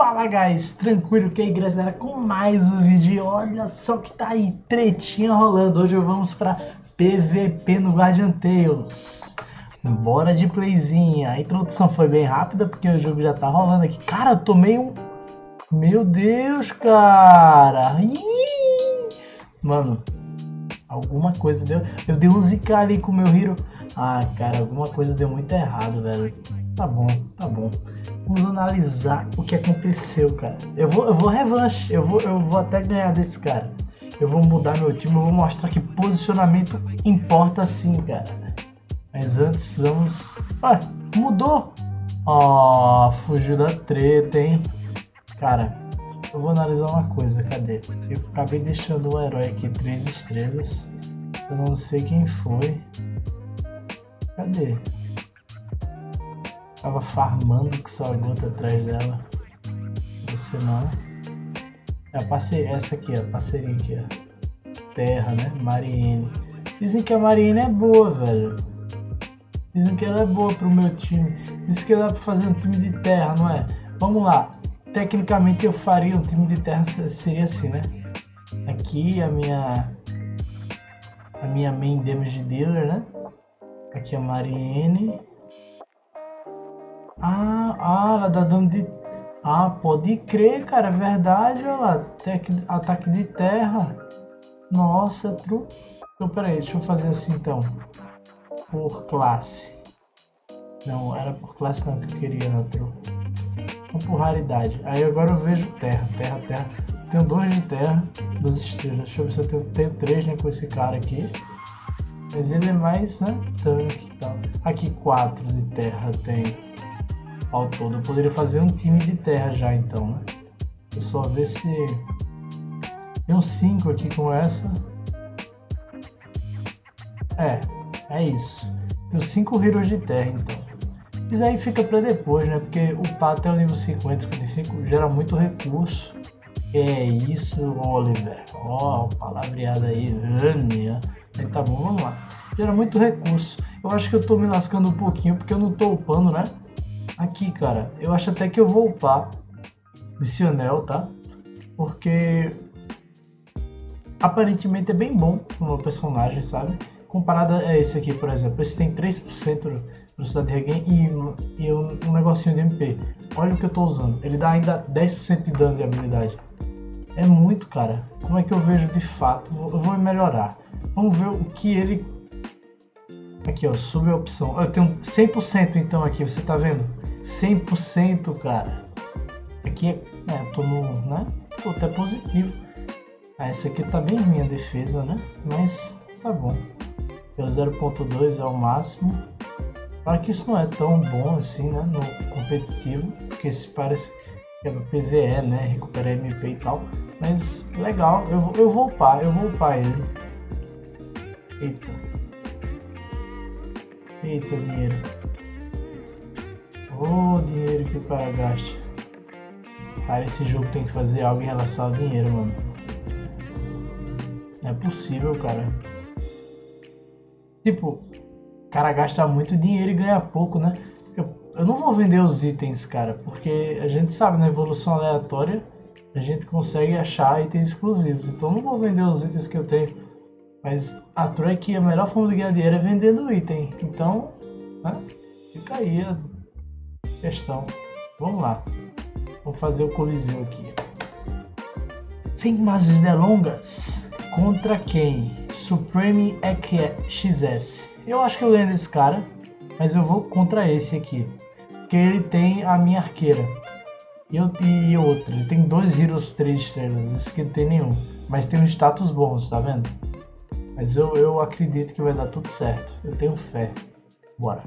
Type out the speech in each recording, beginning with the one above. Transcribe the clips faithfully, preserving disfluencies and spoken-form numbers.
Fala guys, tranquilo que aí galera, com mais um vídeo. Olha só que tá aí, tretinha rolando. Hoje vamos pra P V P no Guardian Tales. Bora de playzinha. A introdução foi bem rápida porque o jogo já tá rolando aqui. Cara, eu tomei um... Meu Deus, cara. Ih! Mano, alguma coisa deu... Eu dei um Z K ali com o meu hero. Ah, cara, alguma coisa deu muito errado, velho. Tá bom, tá bom. Vamos analisar o que aconteceu, cara. Eu vou, eu vou revanche. Eu vou, eu vou até ganhar desse cara. Eu vou mudar meu time. Eu vou mostrar que posicionamento importa sim, cara. Mas antes, vamos... Ah, mudou! Ó, oh, fugiu da treta, hein? Cara, eu vou analisar uma coisa. Cadê? Eu acabei deixando um herói aqui, três estrelas. Eu não sei quem foi. Cadê? Tava farmando que só a gota atrás dela. Você não. É a parceria, essa aqui, a parceria aqui, ó. Terra, né? Mariene. Dizem que a Mariene é boa, velho. Dizem que ela é boa pro meu time. Dizem que dá pra fazer um time de terra, não é? Vamos lá. Tecnicamente eu faria um time de terra, seria assim, né? Aqui a minha... A minha main damage dealer, né? Aqui a Mariene. Ah, ah, ela dá dano de... Ah, pode crer, cara, é verdade, olha lá. Ataque de terra. Nossa, tru... Então, peraí, deixa eu fazer assim, então. Por classe. Não, era por classe não que eu queria, não, tru. Então, por raridade. Aí agora eu vejo terra, terra, terra. Tenho dois de terra, duas estrelas. Deixa eu ver se eu tenho, tenho três, né, com esse cara aqui. Mas ele é mais, né, tanque e tal. Aqui quatro de terra tem... Ao todo, eu poderia fazer um time de terra já então, né? Eu só ver se... Tem uns cinco aqui com essa. É, é isso. Tem cinco heroes de terra então. Isso aí fica pra depois, né? Porque o pato é o nível cinquenta, cinquenta e cinco, gera muito recurso. É isso, Oliver. Ó, oh, palavreada aí, Vânia. Aí tá bom, vamos lá. Gera muito recurso. Eu acho que eu tô me lascando um pouquinho porque eu não tô upando, né? Aqui, cara, eu acho até que eu vou upar esse anel, tá? Porque aparentemente é bem bom pro meu personagem, sabe? Comparado a esse aqui, por exemplo. Esse tem três por cento de velocidade de regain e, e um, um negocinho de M P. Olha o que eu tô usando. Ele dá ainda dez por cento de dano de habilidade. É muito, cara. Como é que eu vejo de fato? Eu vou melhorar. Vamos ver o que ele... Aqui, ó, sub a opção. Eu tenho cem por cento então aqui, você tá vendo? cem por cento, cara. Aqui é, é tô no, né? Tô até positivo. Ah, essa aqui tá bem ruim a defesa, né? Mas tá bom. É o zero ponto dois é o máximo. Claro que isso não é tão bom assim, né? No competitivo, porque se parece que é no P V E, né? Recuperar M P e tal. Mas legal, eu, eu vou upar, eu vou upar ele. Eita. Eita, dinheiro. Ô, oh, dinheiro que o cara gasta. Cara, esse jogo tem que fazer algo em relação ao dinheiro, mano. Não é possível, cara. Tipo, o cara gasta muito dinheiro e ganha pouco, né? Eu, eu não vou vender os itens, cara, porque a gente sabe, na evolução aleatória, a gente consegue achar itens exclusivos. Então eu não vou vender os itens que eu tenho. Mas a Trek, a melhor forma de ganhar dinheiro é vendendo item. Então, né? Fica aí a questão. Vamos lá. Vamos fazer o coliseu aqui. Sem mais delongas. Contra quem? Supreme X S. Eu acho que eu ganho desse cara. Mas eu vou contra esse aqui. Porque ele tem a minha arqueira. E, eu, e outra. Ele tem dois heroes três estrelas. Esse aqui não tem nenhum. Mas tem uns status bons, tá vendo? Mas eu, eu acredito que vai dar tudo certo. Eu tenho fé. Bora.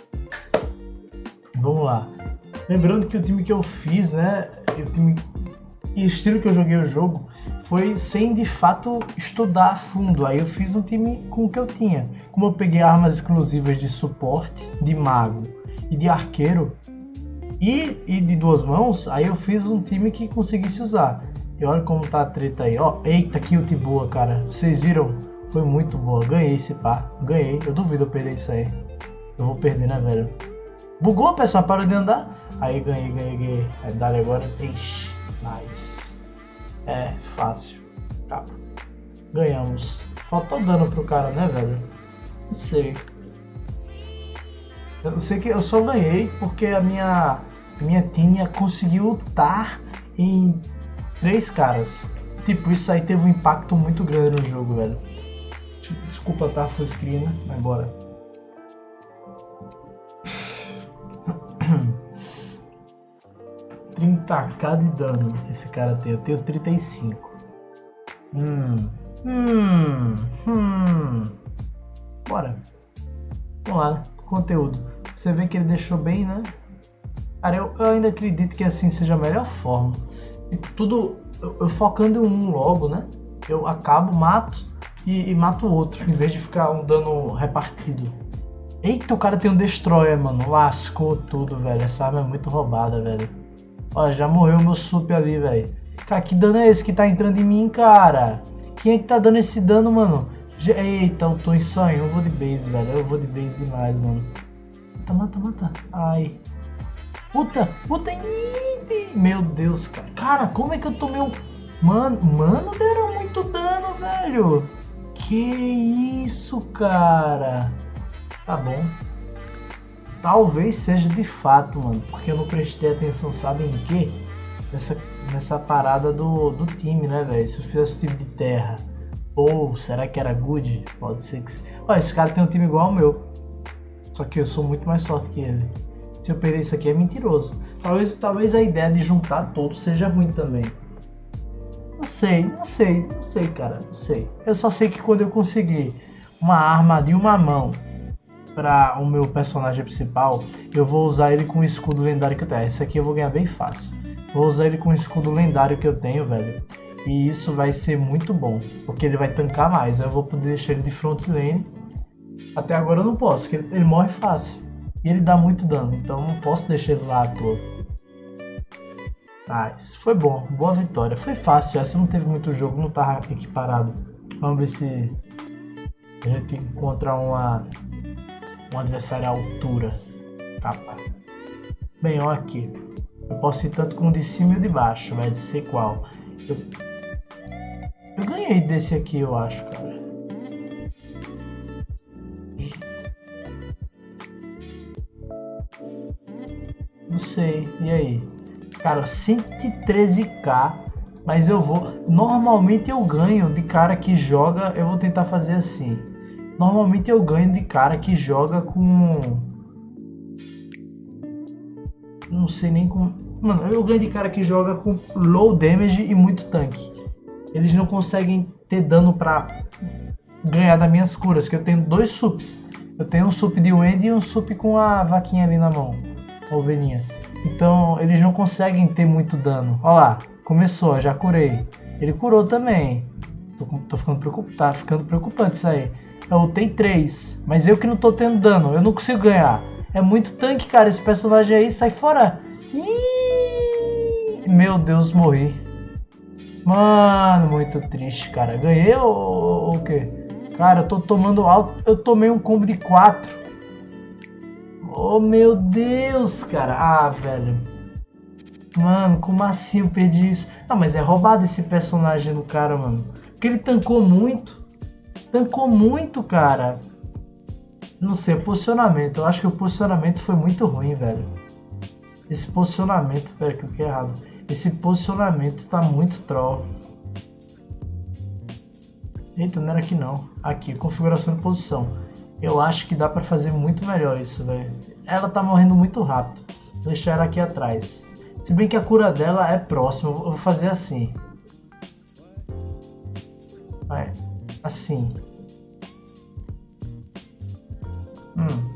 Vamos lá. Lembrando que o time que eu fiz, né? O time e o estilo que eu joguei o jogo foi sem de fato estudar a fundo. Aí eu fiz um time com o que eu tinha. Como eu peguei armas exclusivas de suporte, de mago e de arqueiro e, e de duas mãos, aí eu fiz um time que conseguisse usar. E olha como tá a treta aí. Ó, eita, que ult boa, cara. Vocês viram? Foi muito boa. Ganhei esse pá. Ganhei. Eu duvido eu perder isso aí. Eu vou perder, né, velho? Bugou, pessoal? Parou de andar? Aí ganhei, ganhei, ganhei. Aí dá agora. Ixi, nice. É, fácil. Tá. Ganhamos. Faltou dano pro cara, né, velho? Não sei. Eu sei que eu só ganhei porque a minha, minha Tinha conseguiu lutar em três caras. Tipo, isso aí teve um impacto muito grande no jogo, velho. Desculpa, tá? Full screen, né? Vai embora. trinta k de dano esse cara tem. Eu tenho trinta e cinco. Hum. Hum. Hum. Bora. Vamos lá, né? Conteúdo. Você vê que ele deixou bem, né? Cara, eu, eu ainda acredito que assim seja a melhor forma. E tudo, eu, eu focando em um logo, né? Eu acabo, mato e, e mato o outro, em vez de ficar um dano repartido. Eita, o cara tem um Destroyer, mano. Lascou tudo, velho. Essa arma é muito roubada, velho. Ó, já morreu o meu sup ali, velho. Cara, que dano é esse que tá entrando em mim, cara? Quem é que tá dando esse dano, mano? Eita, eu tô em sonho. Eu vou de base, velho. Eu vou de base demais, mano. Mata, mata, mata. Ai. Puta, puta. Meu Deus, cara. Cara, como é que eu tomei um... Mano, mano, deram muito dano, velho. Que isso, cara. Tá bom. Talvez seja de fato, mano. Porque eu não prestei atenção, sabe em quê? Nessa, nessa parada do, do time, né, velho? Se eu fizesse time de terra. Ou será que era good? Pode ser que... Ó, esse cara tem um time igual ao meu. Só que eu sou muito mais forte que ele. Se eu perder isso aqui é mentiroso. Talvez, talvez a ideia de juntar todos seja ruim também. Não sei, não sei, não sei, cara. Não sei. Eu só sei que quando eu conseguir uma arma de uma mão para o meu personagem principal, eu vou usar ele com o escudo lendário que eu tenho. Esse aqui eu vou ganhar bem fácil. Vou usar ele com o escudo lendário que eu tenho, velho. E isso vai ser muito bom, porque ele vai tancar mais. Aí eu vou poder deixar ele de front lane. Até agora eu não posso, porque ele, ele morre fácil. E ele dá muito dano, então eu não posso deixar ele lá à toa. Mas foi bom, boa vitória. Foi fácil, essa não teve muito jogo, não tava equiparado. Vamos ver se a gente encontra uma, um adversário à altura. Capa. Bem, ó aqui. Eu posso ir tanto com o de cima e o de baixo, vai ser qual? Eu, eu ganhei desse aqui, eu acho, cara. Não sei, e aí? Cara, cento e treze k, mas eu vou... Normalmente eu ganho de cara que joga... Eu vou tentar fazer assim. Normalmente eu ganho de cara que joga com... Não sei nem como... Mano, eu ganho de cara que joga com low damage e muito tanque. Eles não conseguem ter dano pra ganhar das minhas curas, que eu tenho dois sups. Eu tenho um sup de Wendy e um sup com a vaquinha ali na mão. A ovelhinha. Então eles não conseguem ter muito dano. Olha lá, começou, já curei. Ele curou também. Tô, tô ficando preocupado, tá ficando preocupante isso aí. Eu ultei três, mas eu que não tô tendo dano, eu não consigo ganhar. É muito tanque, cara, esse personagem aí, sai fora. Ih, meu Deus, morri. Mano, muito triste, cara. Ganhei ou, ou o quê? Cara, eu tô tomando alto, eu tomei um combo de quatro. Oh, meu Deus, cara. Ah, velho. Mano, como assim eu perdi isso? Não, mas é roubado esse personagem do cara, mano. Porque ele tancou muito. Tancou muito, cara. Não sei, posicionamento. Eu acho que o posicionamento foi muito ruim, velho. Esse posicionamento... Pera, cliquei errado. Esse posicionamento tá muito troll. Eita, não era aqui não. Aqui, configuração de posição. Eu acho que dá pra fazer muito melhor isso, velho. Ela tá morrendo muito rápido. Vou deixar ela aqui atrás. Se bem que a cura dela é próxima. Eu vou fazer assim. Vai. Assim. Hum.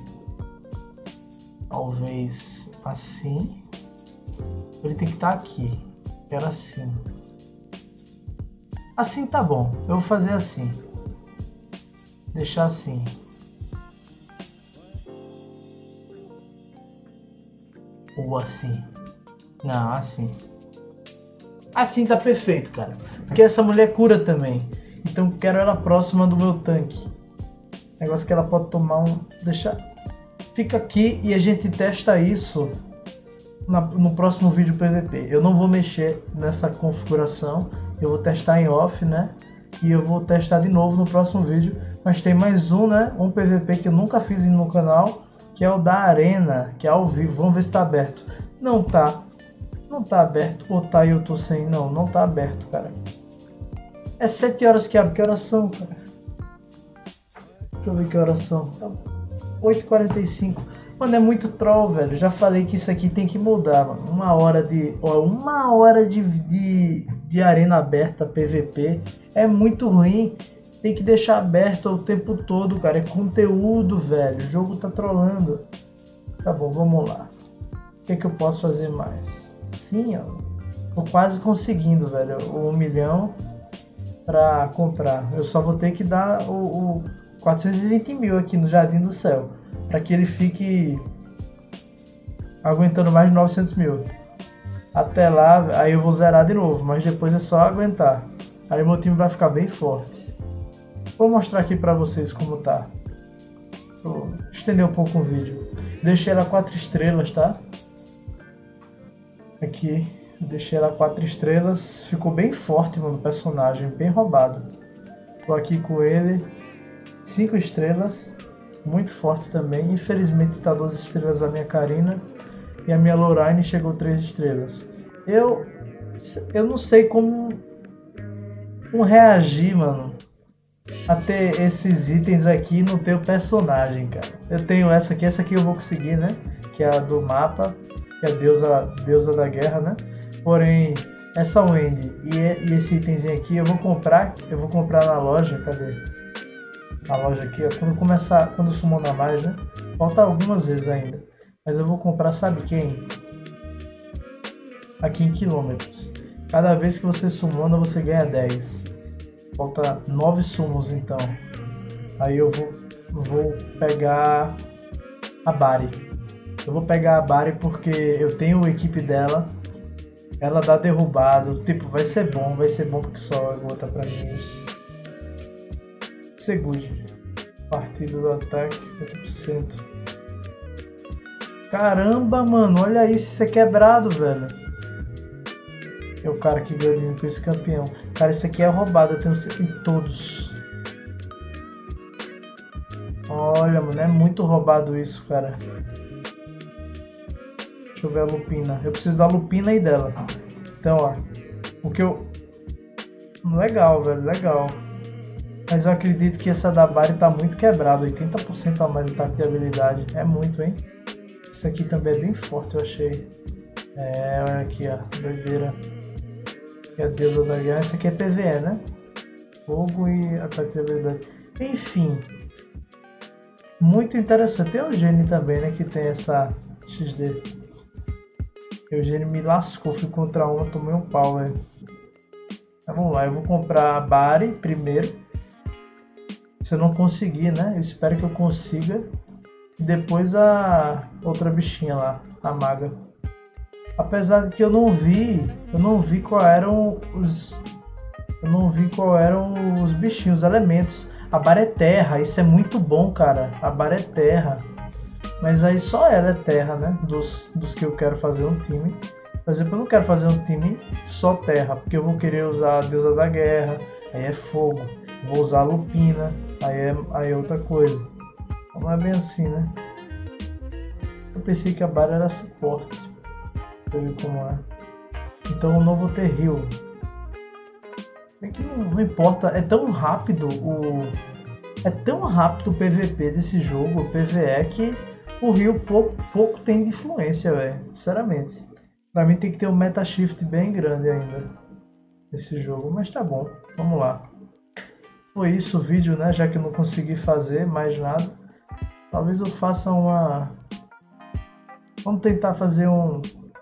Talvez assim. Ele tem que estar aqui. Quero assim. Assim tá bom. Eu vou fazer assim. Deixar assim. Ou assim. Não, assim. Assim tá perfeito, cara. Porque essa mulher cura também. Então quero ela próxima do meu tanque. Negócio que ela pode tomar um... Deixa... Fica aqui e a gente testa isso na, no próximo vídeo P V P. Eu não vou mexer nessa configuração, eu vou testar em off, né? E eu vou testar de novo no próximo vídeo. Mas tem mais um, né? Um P V P que eu nunca fiz no canal, que é o da Arena, que é ao vivo. Vamos ver se tá aberto. Não tá. Não tá aberto. Ou tá e eu tô sem? Não, não tá aberto, cara. É sete horas que abre. Que horas são, cara? Deixa eu ver que horas são. oito e quarenta e cinco. Mano, é muito troll, velho. Já falei que isso aqui tem que mudar, mano. Uma hora de... Ó, uma hora de, de, de arena aberta P V P é muito ruim. Tem que deixar aberto o tempo todo, cara. É conteúdo, velho. O jogo tá trollando. Tá bom, vamos lá. O que é que eu posso fazer mais? Sim, ó. Tô quase conseguindo, velho. O um milhão pra comprar. Eu só vou ter que dar o... o quatrocentos e vinte mil aqui no Jardim do Céu, para que ele fique aguentando mais de novecentos mil. Até lá, aí eu vou zerar de novo, mas depois é só aguentar. Aí meu time vai ficar bem forte. Vou mostrar aqui para vocês como tá. Vou estender um pouco o vídeo. Deixei ela quatro estrelas, tá? Aqui, deixei ela quatro estrelas. Ficou bem forte, mano, o personagem, bem roubado. Tô aqui com ele. cinco estrelas, muito forte também. Infelizmente está duas estrelas a minha Karina e a minha Lorraine chegou três estrelas. Eu eu não sei como, como reagir, mano, a ter esses itens aqui no teu personagem, cara. Eu tenho essa aqui, essa aqui eu vou conseguir, né? Que é a do mapa, que é a deusa, deusa da guerra, né? Porém, essa Wendy e, e esse itemzinho aqui eu vou comprar, eu vou comprar na loja, cadê? A loja aqui, ó, quando começar, quando summonar mais, né? Falta algumas vezes ainda. Mas eu vou comprar, sabe quem? Aqui em quilômetros. Cada vez que você summona, você ganha dez. Falta nove summons, então. Aí eu vou, vou pegar a Bari. Eu vou pegar a Bari porque eu tenho a equipe dela. Ela dá derrubado. Tipo, vai ser bom, vai ser bom porque só gota pra mim isso. Segure. Partido do ataque, oitenta por cento. Caramba, mano, olha isso, isso é quebrado, velho. É o cara que ganhou dinheiro com esse campeão. Cara, isso aqui é roubado, eu tenho em todos. Olha, mano, é muito roubado isso, cara. Deixa eu ver a Lupina. Eu preciso da Lupina e dela. Então, ó, o que eu... Legal, velho, legal. Mas eu acredito que essa da Bari tá muito quebrada. oitenta por cento a mais de ataque de habilidade. É muito, hein? Isso aqui também é bem forte, eu achei. É, olha aqui, ó. Doideira. E a deusa da guerra. Essa aqui é P V E, né? Fogo e ataque de habilidade. Enfim. Muito interessante. Tem o Eugênio também, né? Que tem essa X D. O Eugênio me lascou. Fui contra uma, tomei um pau, velho. Então, vamos lá. Eu vou comprar a Bari primeiro. Se eu não conseguir, né? Eu espero que eu consiga. E depois a outra bichinha lá, a maga. Apesar de que eu não vi, eu não vi qual eram os, eu não vi qual eram os bichinhos, os elementos. A Bari é terra, isso é muito bom, cara. A Bari é terra. Mas aí só ela é terra, né? Dos, dos que eu quero fazer um time. Por exemplo, eu não quero fazer um time só terra, porque eu vou querer usar a deusa da guerra, aí é fogo. Vou usar a Lupina, aí é, aí é outra coisa. Não é bem assim, né? Eu pensei que a Bari era suporte. Deixa eu ver como é. Então eu não vou ter heal. É que não, não importa, é tão rápido o... É tão rápido o P V P desse jogo, o P V E, que o heal pouco, pouco tem de influência, velho. Sinceramente. Pra mim tem que ter um meta shift bem grande ainda nesse jogo, mas tá bom, vamos lá. Foi isso o vídeo, né? Já que eu não consegui fazer mais nada. Talvez eu faça uma... Vamos tentar fazer um...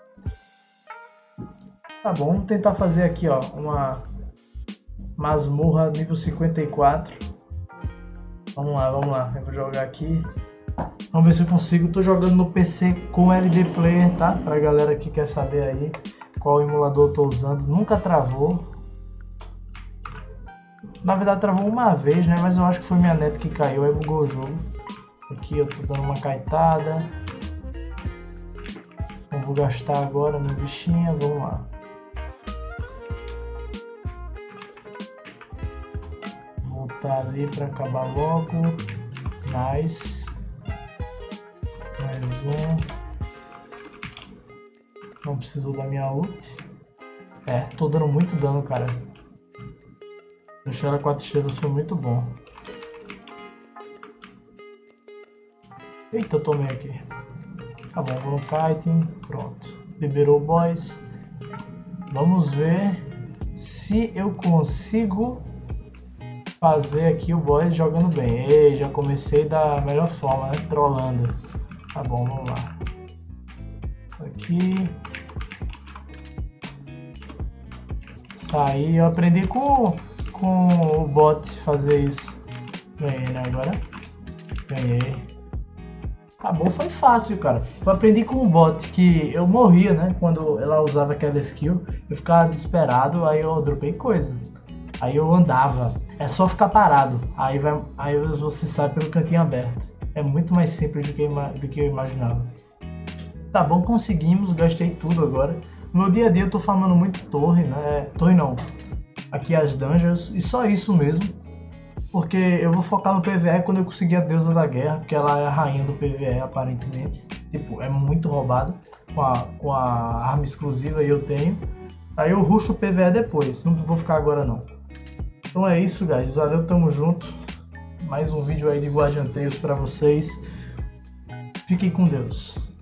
Tá bom, vamos tentar fazer aqui, ó, uma masmorra nível cinquenta e quatro. Vamos lá, vamos lá. Eu vou jogar aqui. Vamos ver se eu consigo. Tô jogando no P C com L D Player, tá? Pra galera que quer saber aí qual emulador eu tô usando. Nunca travou. Na verdade travou uma vez, né? Mas eu acho que foi minha net que caiu, aí bugou o jogo. Aqui eu tô dando uma caitada. vou gastar agora minha bichinha, vamos lá. Voltar ali para acabar logo. Nice. Mais um. Não preciso da minha ult. É, tô dando muito dano, cara. Deixar ela quatro estrelas foi muito bom. Eita, eu tomei aqui. Tá bom, vou no kiting. Pronto. Liberou o boss. Vamos ver se eu consigo fazer aqui o boss jogando bem. Ei, já comecei da melhor forma, né? Trollando. Tá bom, vamos lá. Aqui. Saí. Eu aprendi com, com o bot fazer isso. Ganhei, né? Agora. Ganhei. Acabou, foi fácil, cara. Eu aprendi com o bot que eu morria, né? Quando ela usava aquela skill, eu ficava desesperado, aí eu dropei coisa. Aí eu andava. É só ficar parado. Aí, vai, aí você sai pelo cantinho aberto. É muito mais simples do que, do que eu imaginava. Tá bom, conseguimos. Gastei tudo agora. No meu dia a dia eu tô farmando muito torre, né? Torre não. Aqui as dungeons. E só isso mesmo. Porque eu vou focar no P V E quando eu conseguir a deusa da guerra, porque ela é a rainha do P V E, aparentemente. Tipo, é muito roubada com a, com a arma exclusiva e eu tenho. Aí eu rusho o P V E depois, não vou ficar agora não. Então é isso, guys. Valeu, tamo junto. Mais um vídeo aí de Guardian Tales pra vocês. Fiquem com Deus.